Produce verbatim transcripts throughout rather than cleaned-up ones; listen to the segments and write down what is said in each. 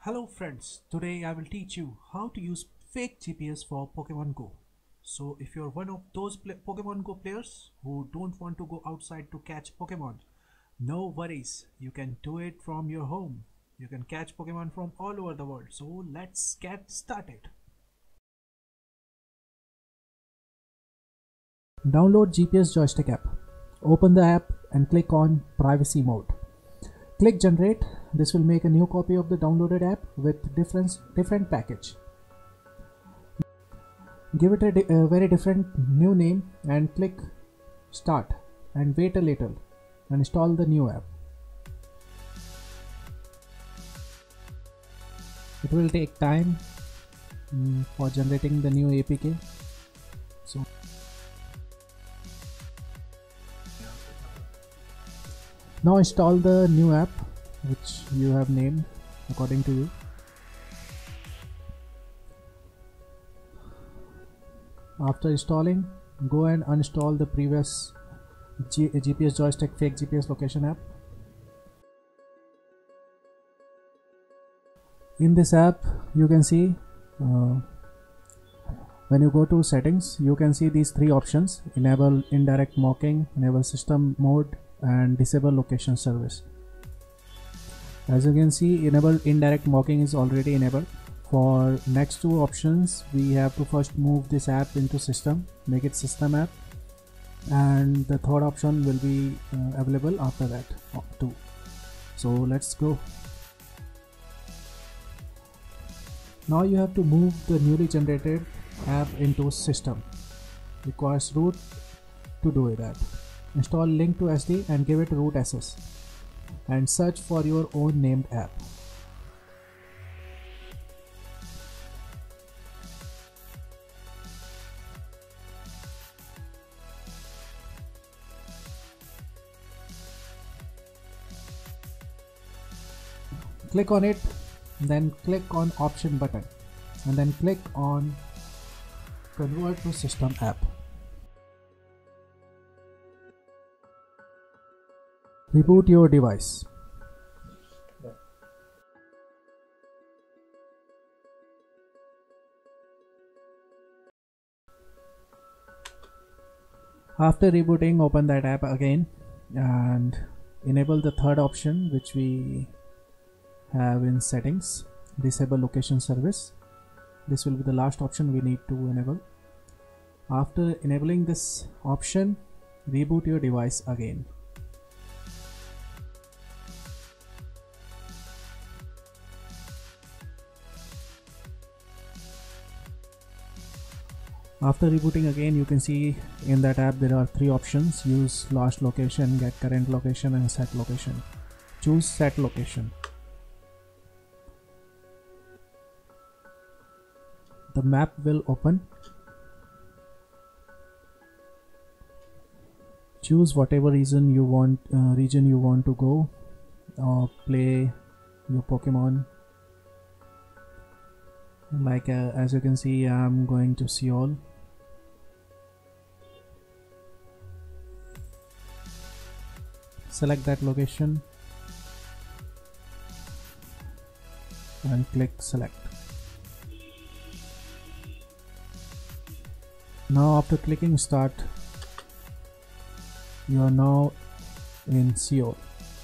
Hello friends, today I will teach you how to use fake G P S for Pokemon Go. So if you're one of those Pokemon Go players who don't want to go outside to catch Pokemon, no worries, you can do it from your home. You can catch Pokemon from all over the world. So let's get started. Download G P S joystick app. Open the app and click on privacy mode. Click generate. This will make a new copy of the downloaded app with different different package. Give it a, a very different new name and click start and wait a little and install the new app. It will take time um, for generating the new A P K. So now install the new app which you have named according to you. After installing, go and uninstall the previous G GPS joystick fake G P S location app. In this app you can see uh, when you go to settings, you can see these three options: enable indirect mocking, enable system mode, and disable location service. As you can see, enable indirect mocking is already enabled. For next two options, we have to first move this app into system, make it system app, and the third option will be uh, available after that too. So let's go. Now you have to move the newly generated app into system. Requires root to do that. Install link to S D and give it root access and search for your own named app. Click on it, then click on option button and then click on convert to system app. Reboot your device. After rebooting, open that app again and enable the third option which we have in settings, disable location service. This will be the last option we need to enable. After enabling this option, reboot your device again. After rebooting again, you can see in that app there are three options: use last location, get current location, and set location. Choose set location. The map will open. Choose whatever region you want uh, region you want to go or play your Pokemon. Like uh, as you can see, I'm going to Seoul. Select that location and click select. Now after clicking start, you are now in Seoul.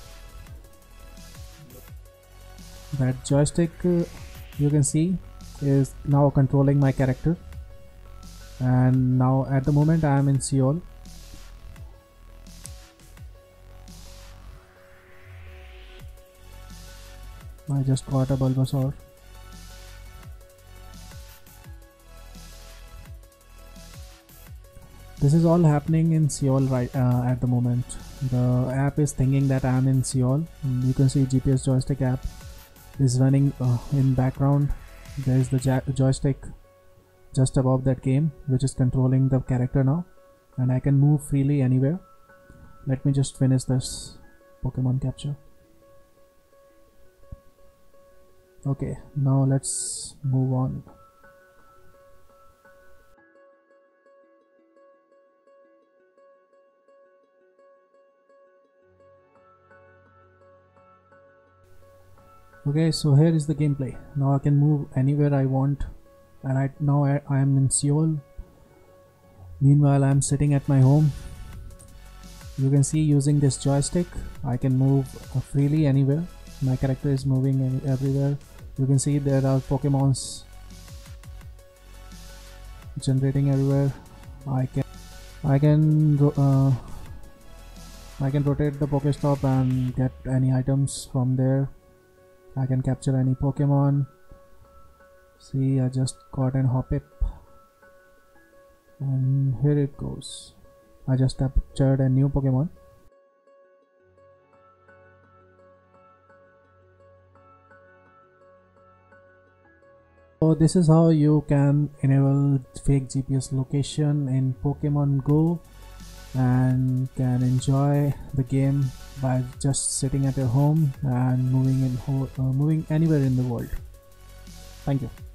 That joystick uh, you can see is now controlling my character, and now at the moment I am in Seoul. I just got a Bulbasaur. This is all happening in Seoul right uh, at the moment. The app is thinking that I am in Seoul. You can see G P S joystick app is running uh, in background. There is the joystick just above that game which is controlling the character now, and I can move freely anywhere. Let me just finish this Pokemon capture. Okay, now let's move on. Okay, so here is the gameplay. Now I can move anywhere I want, and right now I, I am in Seoul. Meanwhile, I am sitting at my home. You can see using this joystick I can move uh, freely anywhere. My character is moving any, everywhere. You can see there are Pokemons generating everywhere. I can I can uh, I can rotate the Pokestop and get any items from there. I can capture any Pokemon. See, I just got an Hoppip, and here it goes. I just captured a new Pokemon. So this is how you can enable fake G P S location in Pokemon Go and can enjoy the game by just sitting at your home and moving in uh, moving anywhere in the world. Thank you.